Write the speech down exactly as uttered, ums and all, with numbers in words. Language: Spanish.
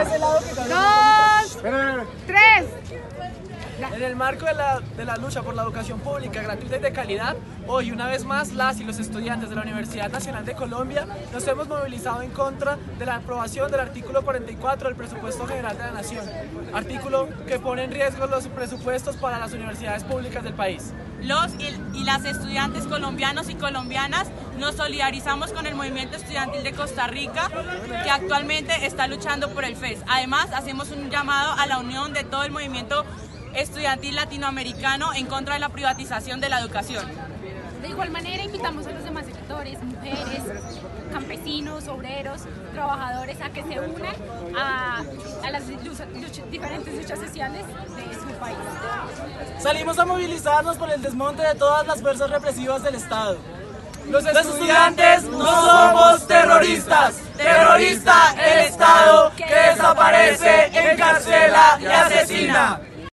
dos, tres. En el marco de la, de la lucha por la educación pública, gratuita y de calidad, hoy una vez más las y los estudiantes de la Universidad Nacional de Colombia nos hemos movilizado en contra de la aprobación del artículo cuarenta y cuatro del Presupuesto General de la Nación, artículo que pone en riesgo los presupuestos para las universidades públicas del país. Los y, y las estudiantes colombianos y colombianas nos solidarizamos con el movimiento estudiantil de Costa Rica, que actualmente está luchando por el F E S. Además, hacemos un llamado a la unión de todo el movimiento estudiantil latinoamericano en contra de la privatización de la educación. De igual manera, invitamos a los demás sectores, mujeres, campesinos, obreros, trabajadores, a que se unan a, a las lucha, lucha, diferentes luchas sociales de su país. Salimos a movilizarnos por el desmonte de todas las fuerzas represivas del Estado. Los estudiantes no somos terroristas. Terrorista el Estado que desaparece, encarcela y asesina.